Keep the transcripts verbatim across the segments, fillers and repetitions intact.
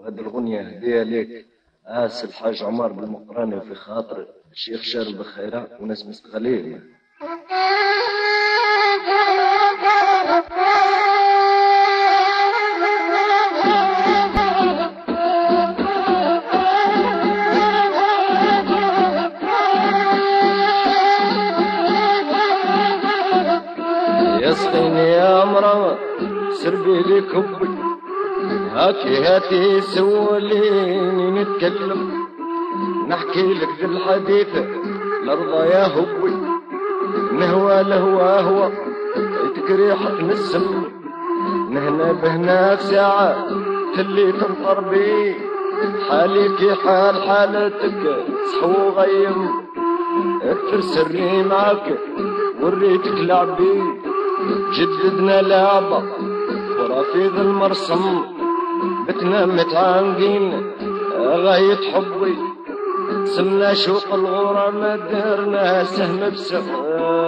وهذه الغنية هدية ليك آس الحاج عمر بالمقراني وفي خاطر الشيخ شارب بخيرة وناس مستغلين. يسقيني يا مرا سربي لي كبي هاتي هاتي سوليني نتكلم نحكي لك ذي الحديث لرضى يا هوي نهوى لهوى هو تكريحة نسم نهنا بهناك ساعة تلي تنطر بي حالي في حال حالتك صحو غيم اكثر سري معك وريتك لعبي جددنا لعبة ورافيض المرسم بتنا متعانقين غاية حبي سمنا شوق الغرام ما درنا سهم بسهم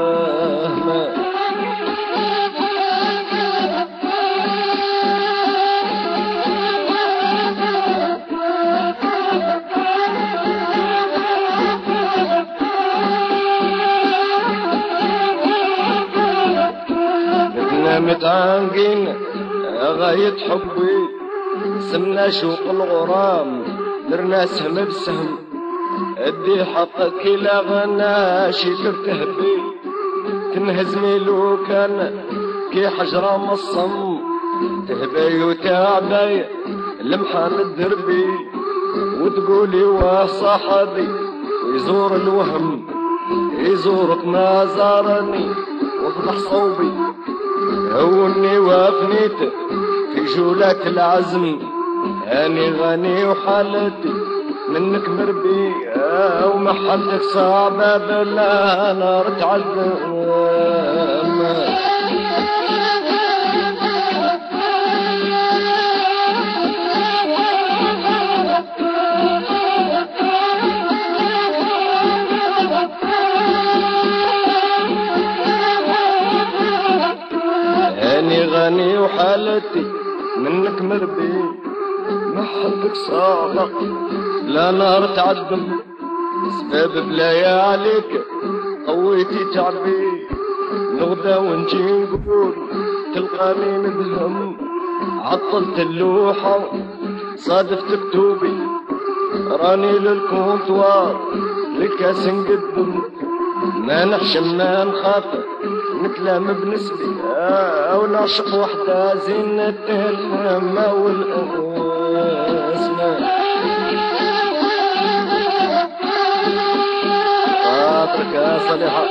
بتنا متعانقين غاية حبي سمنا شوق الغرام درنا سهم بسهم ادي حقك لا غناشي ترتهبي تنهزمي لو كان كي حجرة مصم تهبي وتعبي لمحان الدربي وتقولي واه صاحبي ويزور الوهم يزورك ما زارني وفضح صوبي هوني وافنيت في جولات العزم اني غني وحالتي منك مربي ومحلك صعبة بلا نار تعذب اني غني وحالتي منك مربي محلك صعبة لا نار تعذب سباب بلايا عليك قويتي تعبي نغدا ونجي نقول تلقاني ندهم عطلت اللوحة صادفت كتوبي راني للكونطوار لكاس نقدم ما نحشم ما نخاف نتلام بنسبي او نعشق وحدة زينة الهمة والاسماء خاطرك يا صالحة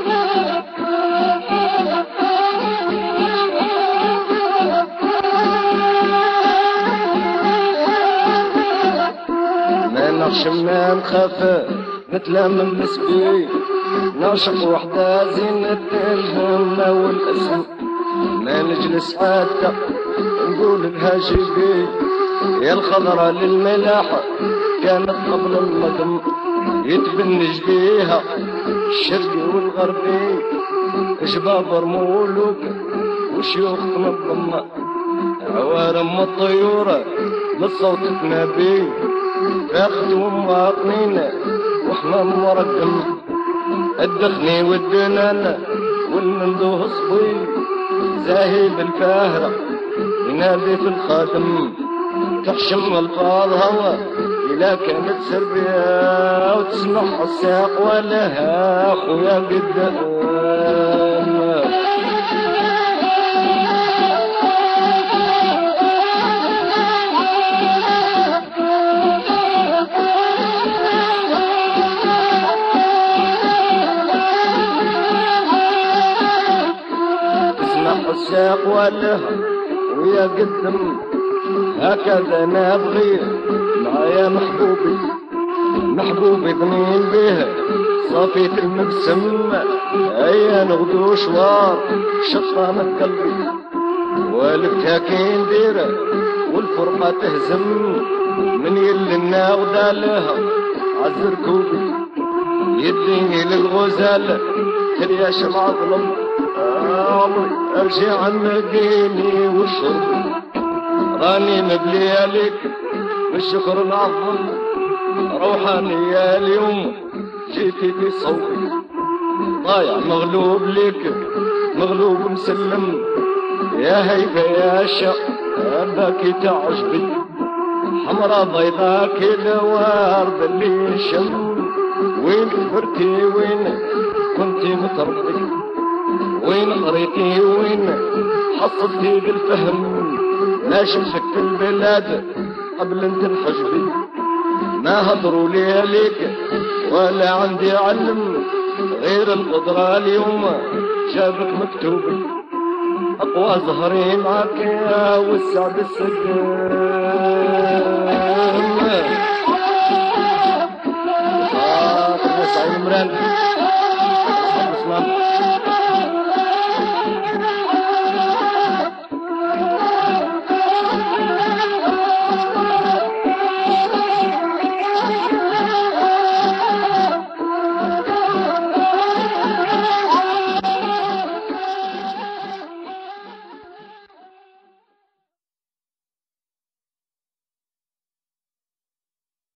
ما نحشم ما نخاف نتلام بنسبي نعشق وحدة زينة الهمة والاسم ما نجلس حتى نقول لها جيبي يا الخضرة للملاحة كانت قبل المضم يتبنج بيها الشرقي والغربي شباب رمولوك وشيوخ منظمة عوارم الطيورة للصوت تنابي فاخد ومواطنين واحنا مرقم الدخني والدنانة والمندوه صبي زاهي بالفاهرة ينادي في الخاتم تحشم الفاظها إلا كانت سربيا وتسمح الساق ولها خويا قدام الساق ولها ويا قدم هكذا نبغي معايا محبوبي محبوبي ضنين به صافية المبسم هيا نغدو شوار شطانة قلبي والفتها كي نديره والفرقة تهزم من يلي الناغدة لها عالزركوبي يديني للغزال تريا شمع ظلم عمري ارجع عن مديني وشربي راني مبلي عليك بالشكر نعظم روحانية اليوم جيتي في صوتي ضايع مغلوب لك مغلوب مسلم يا هيفا يا شا باكي تعجبي حمرا بيضا كذا ورد اللي شم وين كبرتي وين كنتي متربي وين قريتي وين حصلتي بالفهم ما شفتك في البلاد قبل انت الحجبي ما هضروا لي عليك ولا عندي علم غير القدرة اليوم جابك مكتوبي أقوى زهري معك يا والسعد السكر